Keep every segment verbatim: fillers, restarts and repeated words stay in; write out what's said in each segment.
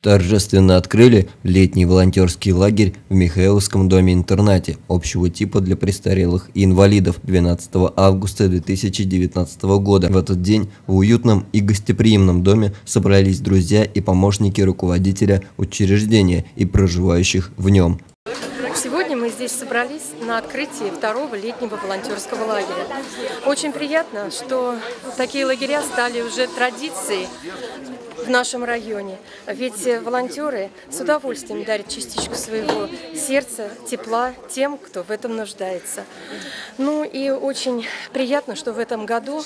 Торжественно открыли летний волонтерский лагерь в Михайловском доме-интернате общего типа для престарелых и инвалидов двенадцатого августа две тысячи девятнадцатого года. В этот день в уютном и гостеприимном доме собрались друзья и помощники руководителя учреждения и проживающих в нем. Сегодня мы здесь собрались на открытии второго летнего волонтерского лагеря. Очень приятно, что такие лагеря стали уже традицией в нашем районе. Ведь волонтеры с удовольствием дарят частичку своего сердца, тепла тем, кто в этом нуждается. Ну и очень приятно, что в этом году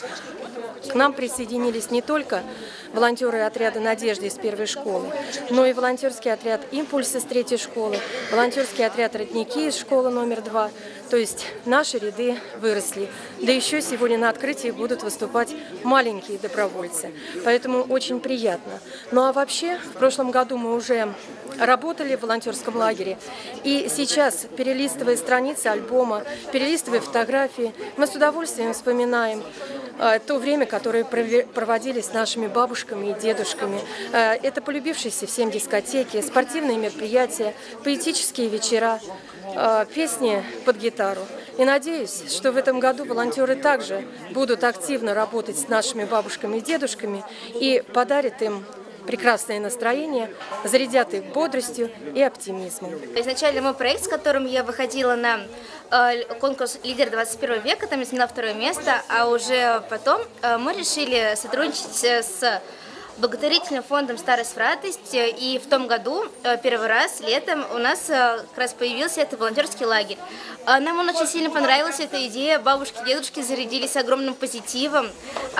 к нам присоединились не только волонтеры отряда «Надежда» из первой школы, но и волонтерский отряд «Импульс» из третьей школы, волонтерский отряд «Родники» из школы номер два. То есть наши ряды выросли. Да еще сегодня на открытии будут выступать маленькие добровольцы. Поэтому очень приятно. Ну а вообще, в прошлом году мы уже работали в волонтерском лагере. И сейчас, перелистывая страницы альбома, перелистывая фотографии, мы с удовольствием вспоминаем э, то время, которое проводили с нашими бабушками и дедушками. Э, это полюбившиеся всем дискотеки, спортивные мероприятия, поэтические вечера, э, песни под гитару. И надеюсь, что в этом году волонтеры также будут активно работать с нашими бабушками и дедушками и подарят им прекрасное настроение, зарядят их бодростью и оптимизмом. Изначально мой проект, с которым я выходила на э, конкурс «Лидер двадцать первого века», там я заняла второе место, а уже потом э, мы решили сотрудничать с благотворительным фондом «Старость в радость», и в том году, первый раз, летом, у нас как раз появился этот волонтерский лагерь. Нам он очень сильно понравилась эта идея, бабушки, дедушки зарядились огромным позитивом,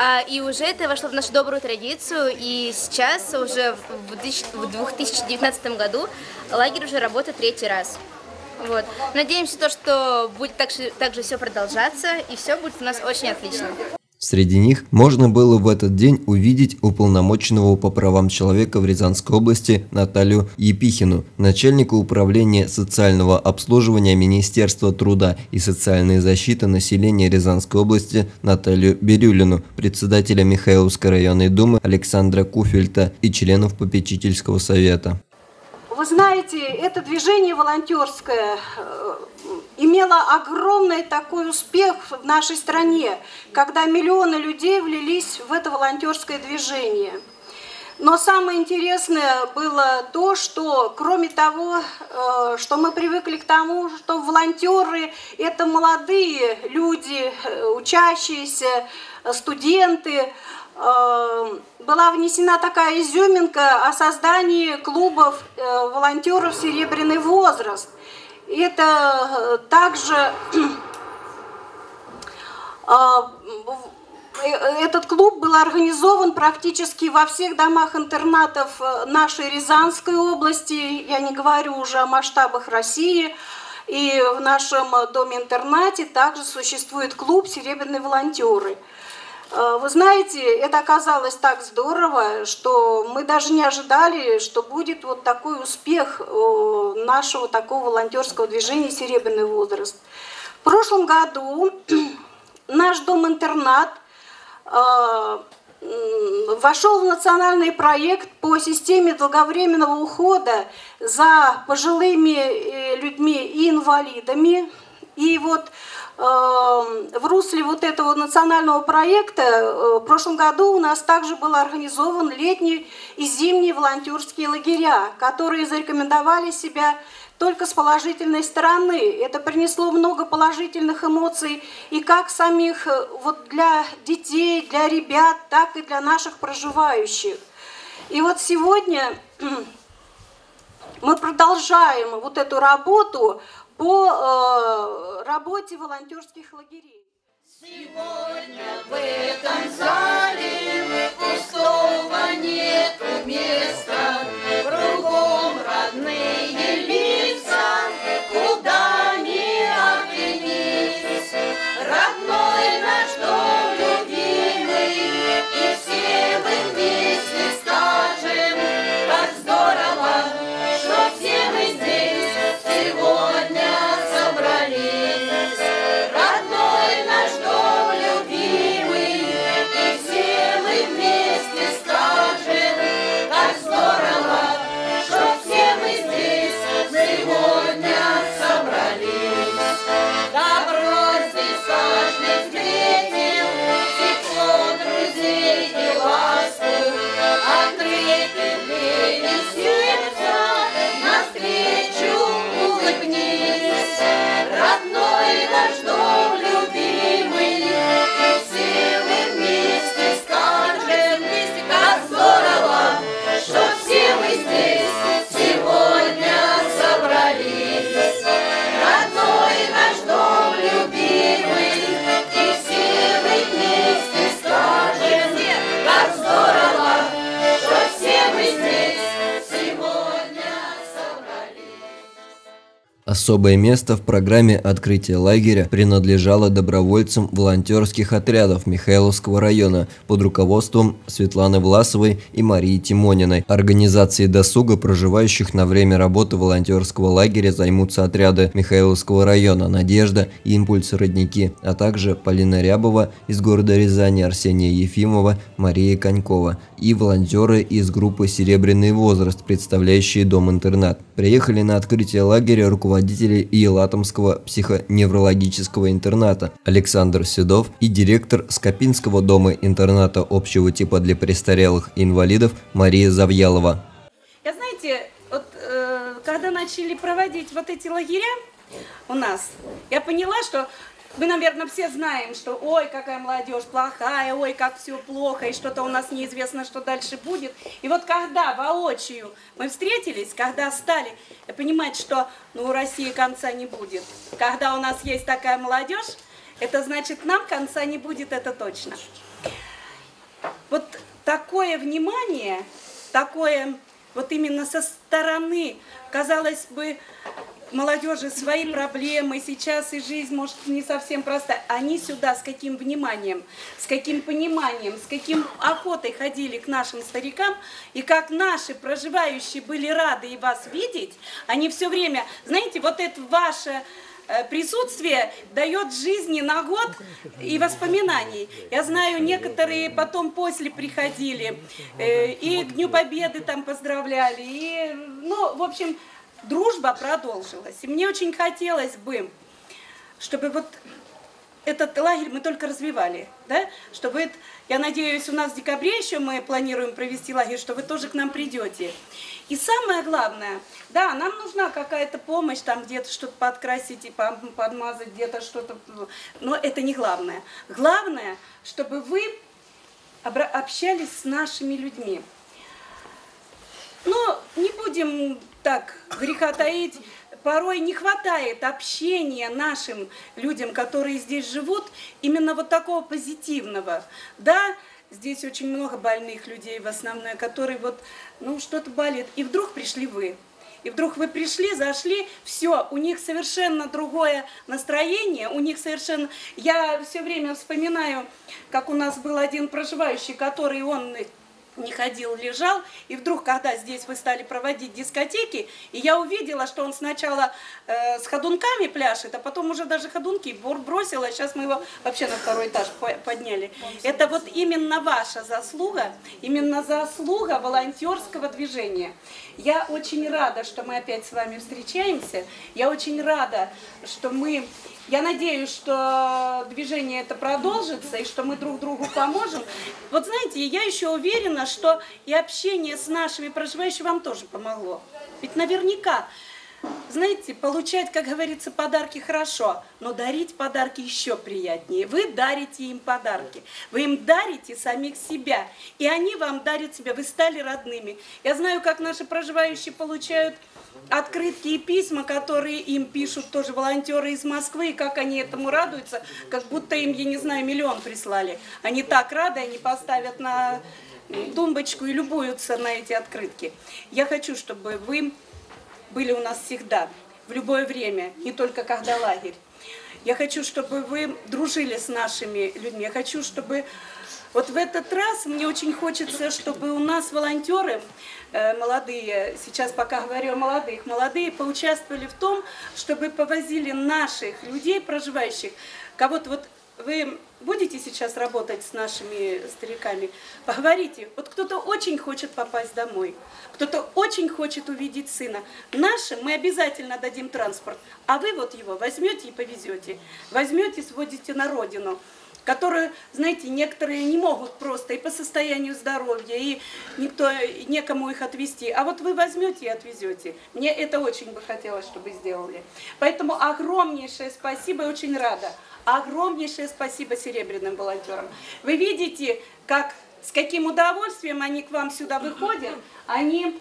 и уже это вошло в нашу добрую традицию, и сейчас, уже в две тысячи девятнадцатом году, лагерь уже работает третий раз. Вот. Надеемся, то, что будет так же, так же все продолжаться, и все будет у нас очень отлично. Среди них можно было в этот день увидеть уполномоченного по правам человека в Рязанской области Наталью Епихину, начальника управления социального обслуживания Министерства труда и социальной защиты населения Рязанской области Наталью Бирюлину, председателя Михайловской районной думы Александра Куфельта и членов попечительского совета. Вы знаете, это движение волонтерское имело огромный такой успех в нашей стране, когда миллионы людей влились в это волонтерское движение. Но самое интересное было то, что кроме того, что мы привыкли к тому, что волонтеры – это молодые люди, учащиеся, студенты, была внесена такая изюминка о создании клубов волонтеров «Серебряный возраст». Это также этот клуб был организован практически во всех домах интернатов нашей Рязанской области, я не говорю уже о масштабах России. И в нашем доме-интернате также существует клуб «Серебряные волонтеры». Вы знаете, это оказалось так здорово, что мы даже не ожидали, что будет вот такой успех нашего такого волонтерского движения «Серебряный возраст». В прошлом году наш дом-интернат вошел в национальный проект по системе долговременного ухода за пожилыми людьми и инвалидами. И вот в русле вот этого национального проекта в прошлом году у нас также был организован летний и зимний волонтерские лагеря, которые зарекомендовали себя только с положительной стороны. Это принесло много положительных эмоций и как самих вот для детей, для ребят, так и для наших проживающих. И вот сегодня мы продолжаем вот эту работу по э, работе волонтерских лагерей. Сегодня в этом зале пустого нету места, кругом родные лица, куда ни оглянись. Родной наш дом любимый, и все мы вместе скажем, как здорово, что все мы здесь сегодня собрались. Родной наш дом любимый, и все мы вместе скажем, как здорово, Особое место в программе открытия лагеря принадлежало добровольцам волонтерских отрядов Михайловского района под руководством Светланы Власовой и Марии Тимониной. Организацией досуга проживающих на время работы волонтерского лагеря займутся отряды Михайловского района «Надежда» и «Импульс родники», а также Полина Рябова из города Рязани, Арсения Ефимова, Мария Конькова и волонтеры из группы «Серебряный возраст», представляющие дом-интернат. Приехали на открытие лагеря руководители Елатомского психоневрологического интерната Александр Седов и директор Скопинского дома-интерната общего типа для престарелых и инвалидов Мария Завьялова. Я, знаете, вот, э, когда начали проводить вот эти лагеря у нас, я поняла, что мы, наверное, все знаем, что ой, какая молодежь плохая, ой, как все плохо, и что-то у нас неизвестно, что дальше будет. И вот когда воочию мы встретились, когда стали понимать, что ну, у России конца не будет, когда у нас есть такая молодежь, это значит, нам конца не будет, это точно. Вот такое внимание, такое вот именно со стороны, казалось бы, молодежи свои проблемы, сейчас и жизнь, может, не совсем простая. Они сюда с каким вниманием, с каким пониманием, с каким охотой ходили к нашим старикам, и как наши проживающие были рады и вас видеть, они все время, знаете, вот это ваше присутствие дает жизни на год и воспоминаний. Я знаю, некоторые потом после приходили, и к Дню Победы там поздравляли, и, ну, в общем, дружба продолжилась. И мне очень хотелось бы, чтобы вот этот лагерь мы только развивали, да? Чтобы это, я надеюсь, у нас в декабре еще мы планируем провести лагерь, что вы тоже к нам придете. И самое главное, да, нам нужна какая-то помощь, там где-то что-то подкрасить и подмазать, где-то что-то, но это не главное. Главное, чтобы вы общались с нашими людьми. Но не будем так греха таить, порой не хватает общения нашим людям, которые здесь живут, именно вот такого позитивного. Да, здесь очень много больных людей в основном, которые вот, ну, что-то болит. И вдруг пришли вы. И вдруг вы пришли, зашли, все, у них совершенно другое настроение, у них совершенно... Я все время вспоминаю, как у нас был один проживающий, который он... не ходил, лежал, и вдруг, когда здесь вы стали проводить дискотеки, и я увидела, что он сначала э, с ходунками пляшет, а потом уже даже ходунки бросил, а сейчас мы его вообще на второй этаж подняли. Это вот именно ваша заслуга, именно заслуга волонтерского движения. Я очень рада, что мы опять с вами встречаемся, я очень рада, что мы... Я надеюсь, что движение это продолжится, и что мы друг другу поможем. Вот знаете, я еще уверена, что и общение с нашими проживающими вам тоже помогло. Ведь наверняка, знаете, получать, как говорится, подарки хорошо, но дарить подарки еще приятнее. Вы дарите им подарки, вы им дарите самих себя, и они вам дарят себя, вы стали родными. Я знаю, как наши проживающие получают открытки и письма, которые им пишут тоже волонтеры из Москвы, и как они этому радуются, как будто им, я не знаю, миллион прислали. Они так рады, они поставят на тумбочку и любуются на эти открытки. Я хочу, чтобы вы были у нас всегда, в любое время, не только когда лагерь. Я хочу, чтобы вы дружили с нашими людьми. Я хочу, чтобы... Вот в этот раз мне очень хочется, чтобы у нас волонтеры э, молодые, сейчас пока говорю о молодых, молодые поучаствовали в том, чтобы повозили наших людей, проживающих. Кого-то вот вы будете сейчас работать с нашими стариками, поговорите. Вот кто-то очень хочет попасть домой, кто-то очень хочет увидеть сына. Нашим мы обязательно дадим транспорт, а вы вот его возьмете и повезете, возьмете, сводите на родину, которую, знаете, некоторые не могут просто и по состоянию здоровья, и никто, некому их отвезти. А вот вы возьмете и отвезете. Мне это очень бы хотелось, чтобы сделали. Поэтому огромнейшее спасибо, я очень рада. Огромнейшее спасибо серебряным волонтерам. Вы видите, как, с каким удовольствием они к вам сюда выходят. Они,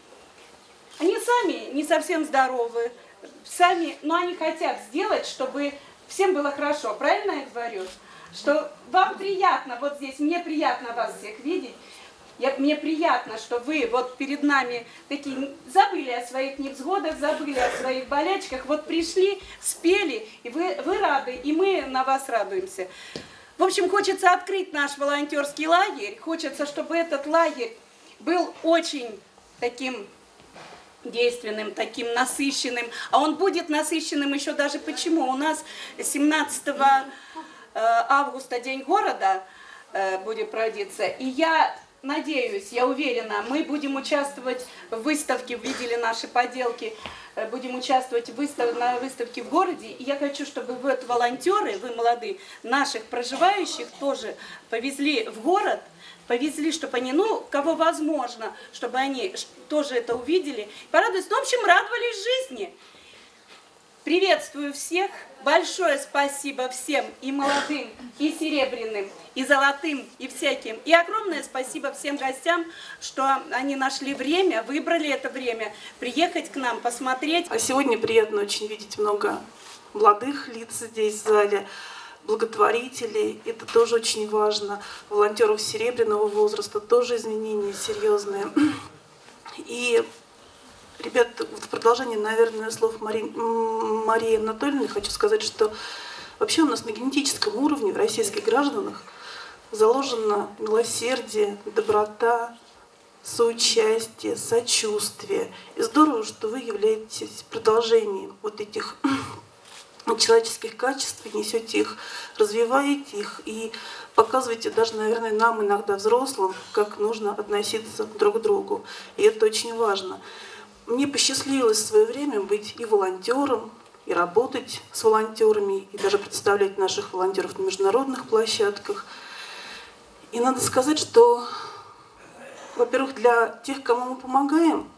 они сами не совсем здоровы, сами, но они хотят сделать, чтобы всем было хорошо. Правильно я говорю? Что вам приятно вот здесь, мне приятно вас всех видеть. Я, мне приятно, что вы вот перед нами такие забыли о своих невзгодах, забыли о своих болячках, вот пришли, спели, и вы, вы рады, и мы на вас радуемся. В общем, хочется открыть наш волонтерский лагерь, хочется, чтобы этот лагерь был очень таким действенным, таким насыщенным. А он будет насыщенным еще даже почему? У нас семнадцатого августа День города будет проводиться, и я надеюсь, я уверена, мы будем участвовать в выставке, видели наши поделки, будем участвовать в выстав... на выставке в городе. И я хочу, чтобы вот волонтеры, вы молодые, наших проживающих тоже повезли в город, повезли, чтобы они, ну, кого возможно, чтобы они тоже это увидели, порадовались, ну, в общем, радовались жизни. Приветствую всех, большое спасибо всем, и молодым, и серебряным, и золотым, и всяким. И огромное спасибо всем гостям, что они нашли время, выбрали это время, приехать к нам, посмотреть. А сегодня приятно очень видеть много молодых лиц здесь в зале, благотворителей, это тоже очень важно, волонтеров серебряного возраста, тоже изменения серьезные. И, ребят, в продолжение, наверное, слов Мари... Марии Анатольевны хочу сказать, что вообще у нас на генетическом уровне в российских гражданах заложено милосердие, доброта, соучастие, сочувствие. И здорово, что вы являетесь продолжением вот этих человеческих качеств, несете их, развиваете их и показываете даже, наверное, нам иногда, взрослым, как нужно относиться друг к другу. И это очень важно. Мне посчастливилось в свое время быть и волонтером, и работать с волонтерами, и даже представлять наших волонтеров на международных площадках. И надо сказать, что, во-первых, для тех, кому мы помогаем,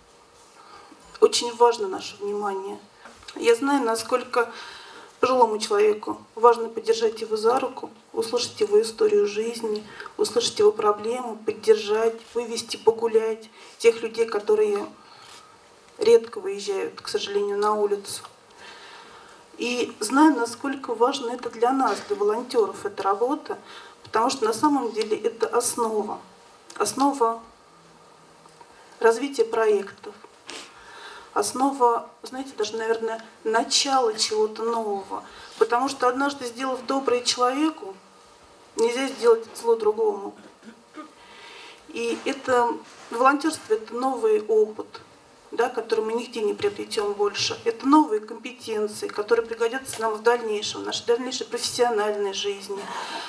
очень важно наше внимание. Я знаю, насколько пожилому человеку важно поддержать его за руку, услышать его историю жизни, услышать его проблемы, поддержать, вывести погулять тех людей, которые редко выезжают, к сожалению, на улицу. И знаю, насколько важно это для нас, для волонтеров, эта работа, потому что на самом деле это основа, основа развития проектов, основа, знаете, даже, наверное, начало чего-то нового. Потому что однажды, сделав доброе человеку, нельзя сделать зло другому. И это волонтерство — это новый опыт, да, который мы нигде не приобретем больше. Это новые компетенции, которые пригодятся нам в дальнейшем, в нашей дальнейшей профессиональной жизни.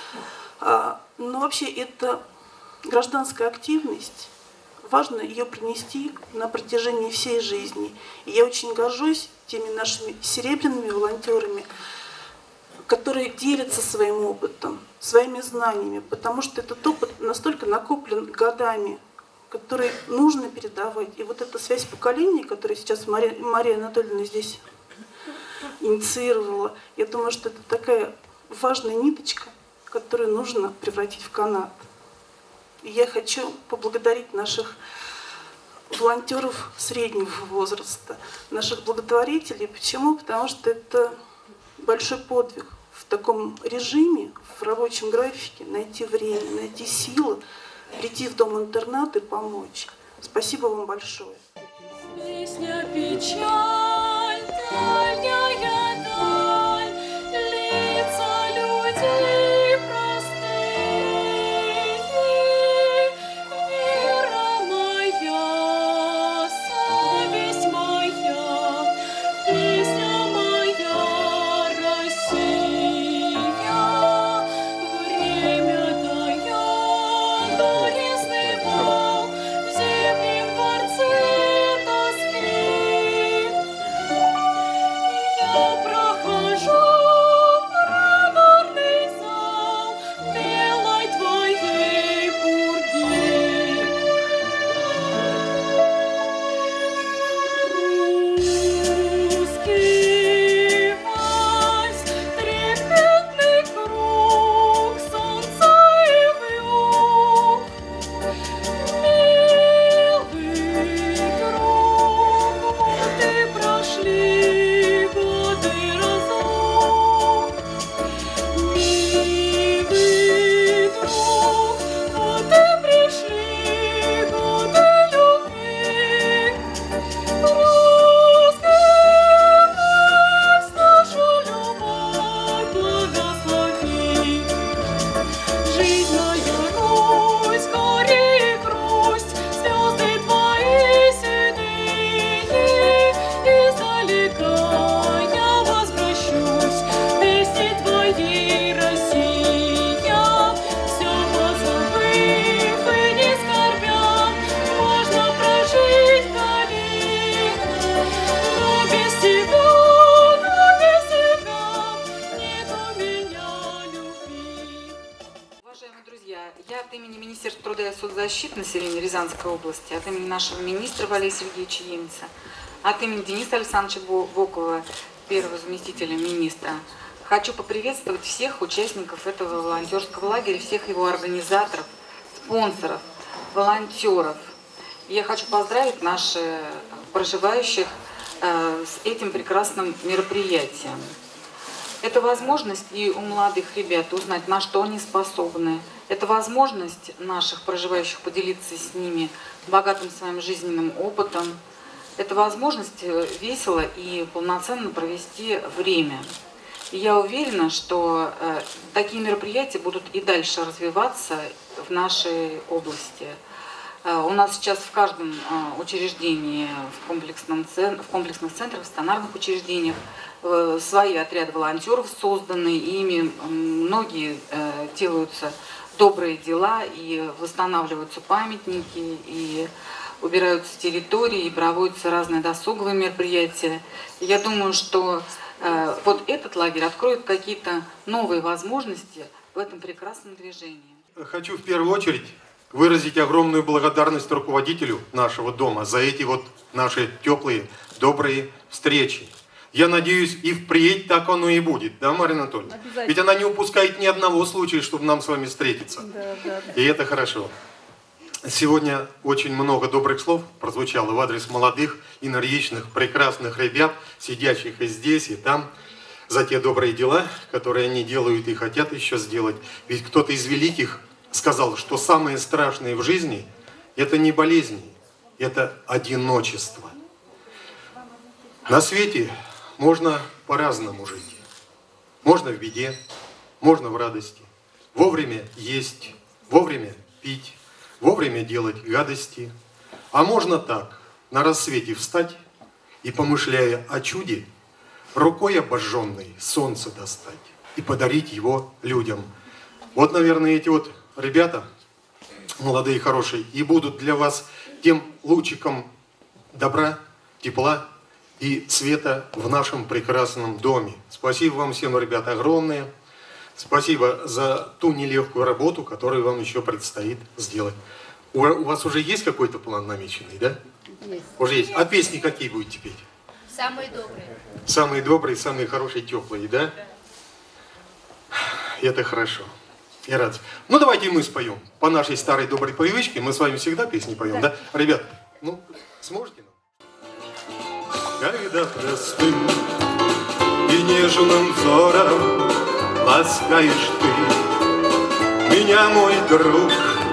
Но вообще это гражданская активность. Важно ее принести на протяжении всей жизни. И я очень горжусь теми нашими серебряными волонтерами, которые делятся своим опытом, своими знаниями, потому что этот опыт настолько накоплен годами, который нужно передавать. И вот эта связь поколений, которую сейчас Мария, Мария Анатольевна здесь инициировала, я думаю, что это такая важная ниточка, которую нужно превратить в канат. И я хочу поблагодарить наших волонтеров среднего возраста, наших благотворителей. Почему? Потому что это большой подвиг в таком режиме, в рабочем графике, найти время, найти силы, прийти в дом-интернат и помочь. Спасибо вам большое. Песня печаль, дальняя даль, лица людей простые, вера моя, совесть моя, песня моя, Россия, время дает горестный бал, в зимнем дворце тоски. защиты населения Рязанской области от имени нашего министра Валерия Сергеевича Емеца, от имени Дениса Александровича Бокова, первого заместителя министра, хочу поприветствовать всех участников этого волонтерского лагеря, всех его организаторов, спонсоров, волонтеров. Я хочу поздравить наших проживающих э, с этим прекрасным мероприятием. Это возможность и у молодых ребят узнать, на что они способны. Это возможность наших проживающих поделиться с ними богатым своим жизненным опытом. Это возможность весело и полноценно провести время. И я уверена, что э, такие мероприятия будут и дальше развиваться в нашей области. Э, у нас сейчас в каждом э, учреждении, в, комплексном цен, в комплексных центрах, в стационарных учреждениях э, свои отряды волонтеров созданы, и ими многие э, делаются добрые дела, и восстанавливаются памятники, и убираются территории, и проводятся разные досуговые мероприятия. И я думаю, что э, вот этот лагерь откроет какие-то новые возможности в этом прекрасном движении. Хочу в первую очередь выразить огромную благодарность руководителю нашего дома за эти вот наши теплые, добрые встречи. Я надеюсь, и впредь так оно и будет, да, Марина Анатольевна? Ведь она не упускает ни одного случая, чтобы нам с вами встретиться. Да, да, да. И это хорошо. Сегодня очень много добрых слов прозвучало в адрес молодых, энергичных, прекрасных ребят, сидящих и здесь, и там, за те добрые дела, которые они делают и хотят еще сделать. Ведь кто-то из великих сказал, что самое страшное в жизни – это не болезни, это одиночество. На свете можно по-разному жить. Можно в беде, можно в радости. Вовремя есть, вовремя пить, вовремя делать гадости. А можно так, на рассвете встать и, помышляя о чуде, рукой обожженной солнце достать и подарить его людям. Вот, наверное, эти вот ребята, молодые и хорошие, и будут для вас тем лучиком добра, тепла и света в нашем прекрасном доме. Спасибо вам всем, ребята, огромное. Спасибо за ту нелегкую работу, которую вам еще предстоит сделать. У, у вас уже есть какой-то план намеченный, да? Есть. Уже есть. А песни какие будете петь? Самые добрые. Самые добрые, самые хорошие, теплые, да? Это хорошо. Я рад. Ну, давайте мы споем. По нашей старой доброй привычке. Мы с вами всегда песни поем, да? да? Ребят, ну, сможете? Когда простым и нежным взором ласкаешь ты меня, мой друг,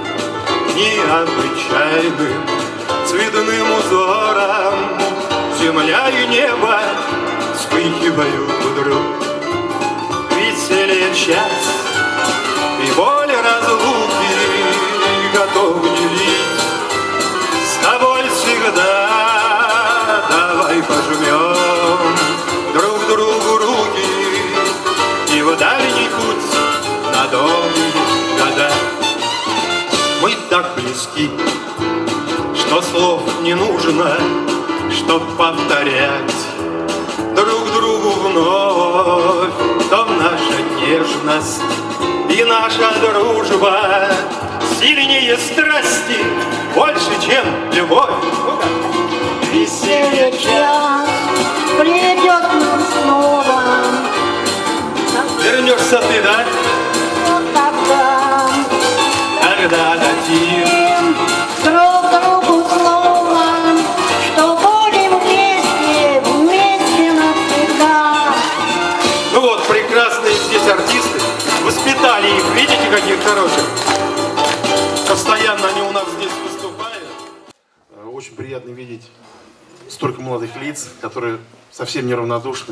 необычайным цветным узором, земля и небо вспыхивают вдруг. Веселье час и боль разлуки готов делить с тобой всегда. Давай пожмем друг другу руки и в дальний путь на долгие года. Мы так близки, что слов не нужно, чтоб повторять друг другу вновь. В том наша нежность и наша дружба сильнее страсти, больше, чем любовь. Веселье час придет нам снова. Вернешься ты, да? Вот тогда, когда дадим друг другу слово, что будем вместе, вместе навсегда. Ну вот, прекрасные здесь артисты. Воспитали их, видите, каких хороших? Постоянно они у нас здесь выступают. Очень приятно видеть столько молодых лиц, которые совсем неравнодушны.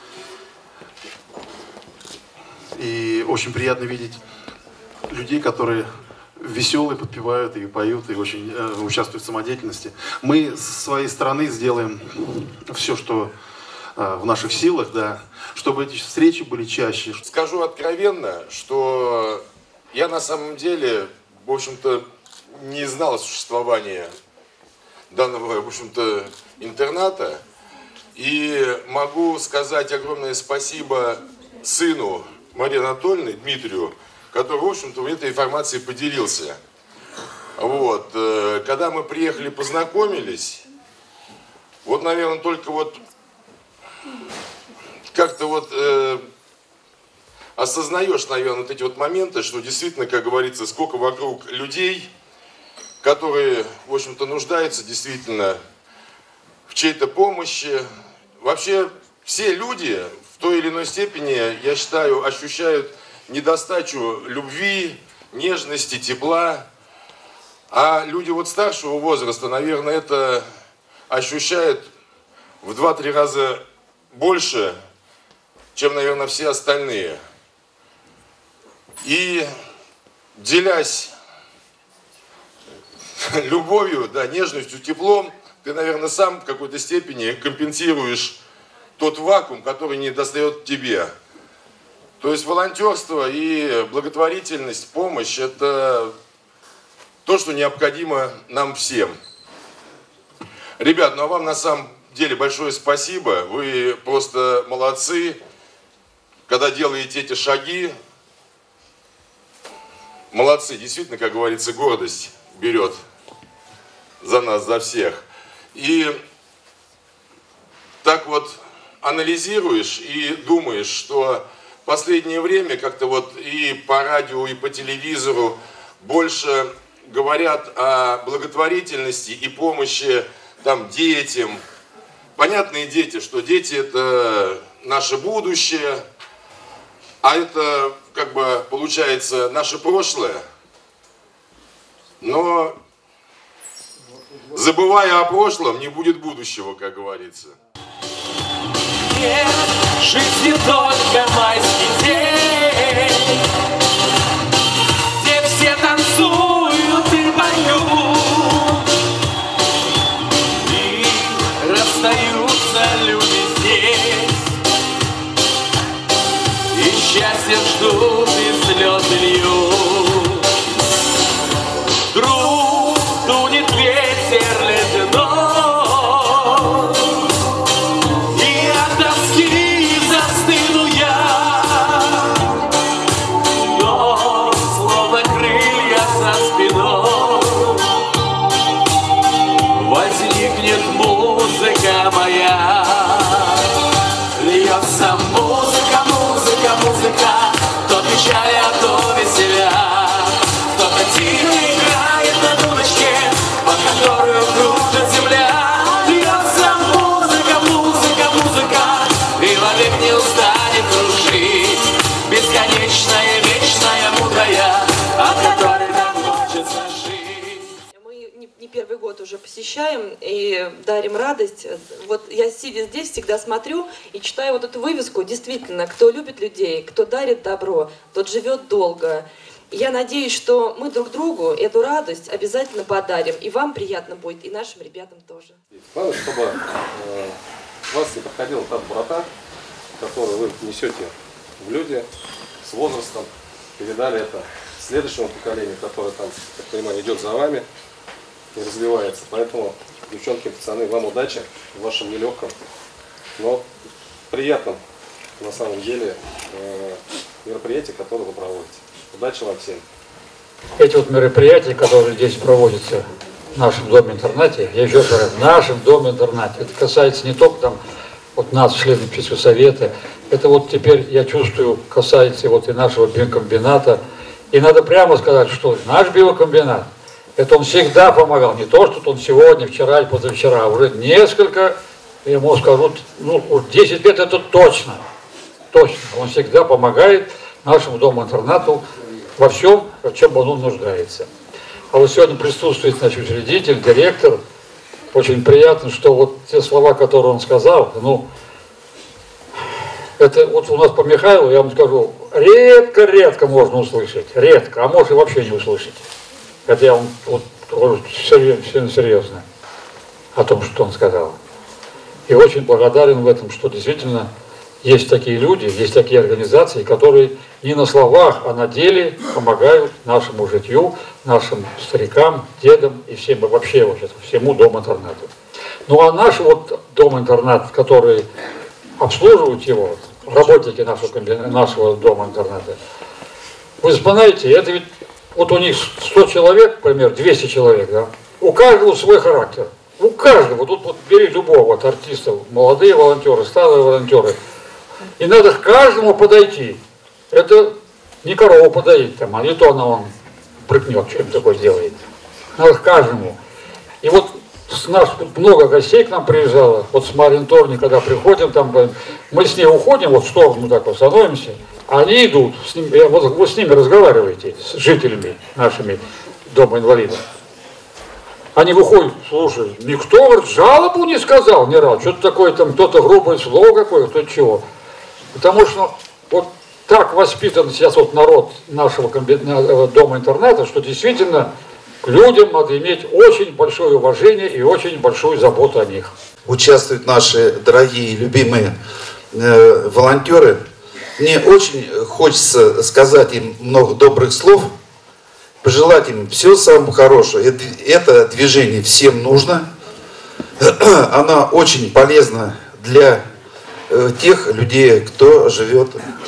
И очень приятно видеть людей, которые веселые, подпевают и поют, и очень э, участвуют в самодеятельности. Мы с своей стороны сделаем все, что э, в наших силах, да, чтобы эти встречи были чаще. Скажу откровенно, что я на самом деле, в общем-то, не знал о существовании данного, в общем-то, интерната. И могу сказать огромное спасибо сыну Марии Анатольевны, Дмитрию, который, в общем-то, этой информацией поделился. Вот, когда мы приехали, познакомились, вот, наверное, только вот как-то вот э, осознаешь, наверное, вот эти вот моменты, что действительно, как говорится, сколько вокруг людей, которые, в общем-то, нуждаются действительно в чьей-то помощи. Вообще, все люди в той или иной степени, я считаю, ощущают недостачу любви, нежности, тепла. А люди вот старшего возраста, наверное, это ощущают в два-три раза больше, чем, наверное, все остальные. И делясь любовью, да, нежностью, теплом, ты, наверное, сам в какой-то степени компенсируешь тот вакуум, который не достает тебе. То есть волонтерство и благотворительность, помощь – это то, что необходимо нам всем. Ребят, ну а вам на самом деле большое спасибо. Вы просто молодцы. Когда делаете эти шаги, молодцы. Действительно, как говорится, гордость берет за нас, за всех. И так вот анализируешь и думаешь, что в последнее время как-то вот и по радио, и по телевизору больше говорят о благотворительности и помощи там детям. Понятные дети, что дети это наше будущее, а это как бы получается наше прошлое. Но забывая о прошлом, не будет будущего, как говорится. Нет, жизнь не только майский день, где все танцуют и поют, и расстаются люди здесь, и счастье ждут, и слезы льют. Вдруг дунет ветер ледяной, возникнет музыка моя. Льется музыка, музыка, музыка, то печаля, то веселя. Кто-то тихо играет на дудочке, под которую кружит земля. Льется музыка, музыка, музыка, и вовек не устанет кружить. Бесконечная, вечная, мудрая, от которой так хочется жить. Не первый год уже посещаем и дарим радость. Вот я, сидя здесь, всегда смотрю и читаю вот эту вывеску. Действительно, кто любит людей, кто дарит добро, тот живет долго. И я надеюсь, что мы друг другу эту радость обязательно подарим. И вам приятно будет, и нашим ребятам тоже. Главное, чтобы э, у вас не проходил та доброта, которую вы несете в люди с возрастом, передали это следующему поколению, которое там, как понимаю, идет за вами и развивается. Поэтому, девчонки, пацаны, вам удачи в вашем нелегком, но приятном, на самом деле, мероприятии, которое вы проводите. Удачи вам всем. Эти вот мероприятия, которые здесь проводятся в нашем доме-интернате, я еще раз говорю, в нашем доме-интернате, это касается не только там вот нас, членов педсовета, это вот теперь, я чувствую, касается вот и нашего биокомбината. И надо прямо сказать, что наш биокомбинат, это он всегда помогал, не то, что он сегодня, вчера или позавчера, а уже несколько, я ему скажу, ну, десять лет это точно, точно. Он всегда помогает нашему дому-интернату во всем, в чем он нуждается. А вот сегодня присутствует, значит, учредитель, директор. Очень приятно, что вот те слова, которые он сказал, ну, это вот у нас по Михайлу, я вам скажу, редко-редко можно услышать, редко, а может и вообще не услышать. Это я вам вот, вот, серьезно, серьезно о том, что он сказал. И очень благодарен в этом, что действительно есть такие люди, есть такие организации, которые не на словах, а на деле помогают нашему житью, нашим старикам, дедам и всем вообще вообще, всему дому-интернату. Ну а наш вот дом-интернат, который обслуживают его, работники нашего, нашего дома-интерната, вы знаете, это ведь вот у них сто человек, например, двести человек, да, у каждого свой характер. У каждого, тут вот бери любого вот артиста, молодые волонтеры, старые волонтеры, и надо к каждому подойти. Это не корову подоить, там, а не то она он прыгнет, что-нибудь такое сделает. Надо к каждому. И вот с нас много гостей к нам приезжало, вот с Марин Торни, когда приходим, там, мы с ней уходим, вот в сторону так вот становимся, а они идут, с ними, вот вы с ними разговариваете, с жителями нашими дома инвалидов. Они выходят, слушай, никто, говорит, жалобу не сказал ни разу, что-то такое, там, кто-то грубое слово какое-то, кто-то чего. Потому что вот так воспитан сейчас вот народ нашего дома-интерната, что действительно к людям надо иметь очень большое уважение и очень большую заботу о них. Участвуют наши дорогие, любимые э, волонтеры. Мне очень хочется сказать им много добрых слов, пожелать им всего самого хорошего. Это, это движение всем нужно. Оно очень полезно для э, тех людей, кто живет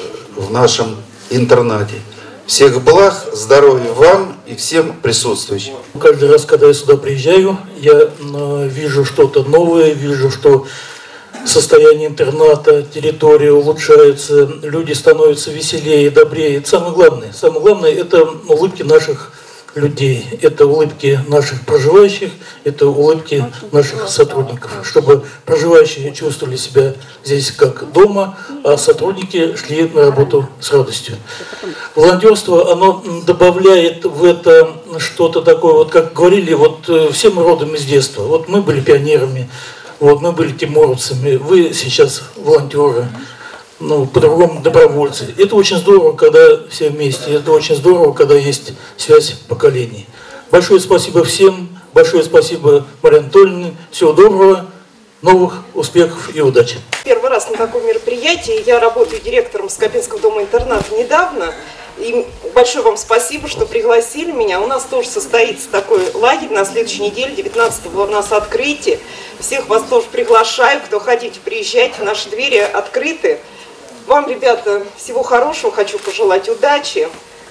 в нашем интернате. Всех благ, здоровья вам и всем присутствующим. Каждый раз, когда я сюда приезжаю, я э, вижу что-то новое, вижу, что состояние интерната, территория улучшается, люди становятся веселее, добрее. Это самое главное. Самое главное – это улыбки наших людей, это улыбки наших проживающих, это улыбки наших сотрудников, чтобы проживающие чувствовали себя здесь как дома, а сотрудники шли на работу с радостью. Волонтерство, оно добавляет в это что-то такое, вот как говорили, вот все мы родом из детства, вот мы были пионерами, вот мы были тимуровцами, вы сейчас волонтеры, ну, по-другому добровольцы. Это очень здорово, когда все вместе. Это очень здорово, когда есть связь поколений. Большое спасибо всем. Большое спасибо Марии Анатольевне. Всего доброго, новых успехов и удачи. Первый раз на таком мероприятии. Я работаю директором Скопинского дома-интерната недавно. И большое вам спасибо, что пригласили меня. У нас тоже состоится такой лагерь на следующей неделе, девятнадцатого у нас открытие. Всех вас тоже приглашаю. Кто хотите, приезжайте. Наши двери открыты. Вам, ребята, всего хорошего, хочу пожелать удачи.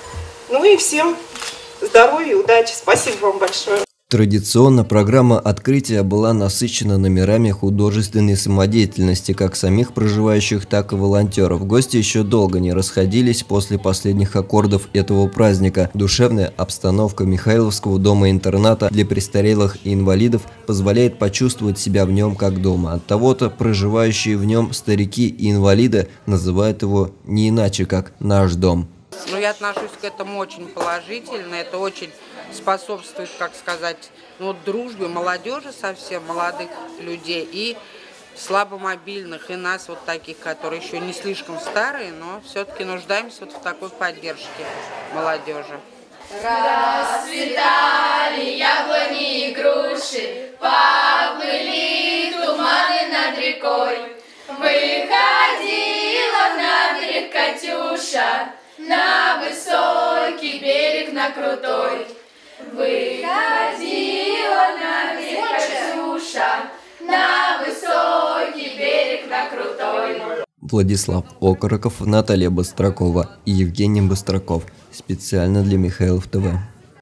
Ну и всем здоровья и удачи. Спасибо вам большое. Традиционно программа открытия была насыщена номерами художественной самодеятельности как самих проживающих, так и волонтеров. Гости еще долго не расходились после последних аккордов этого праздника. Душевная обстановка Михайловского дома-интерната для престарелых и инвалидов позволяет почувствовать себя в нем как дома. Оттого-то проживающие в нем старики и инвалиды называют его не иначе, как «наш дом». Ну, я отношусь к этому очень положительно, это очень способствует, как сказать, ну, дружбе молодежи, совсем молодых людей и слабомобильных, и нас вот таких, которые еще не слишком старые, но все-таки нуждаемся вот в такой поддержке молодежи. Расцветали яблони и груши, поплыли туманы над рекой, выходила на берег Катюша, на высокий берег, на крутой. Выходила на берег Катюша, на высокий берег, на крутой. Владислав Окороков, Наталья Быстракова и Евгений Быстраков. Специально для Михайлов ТВ.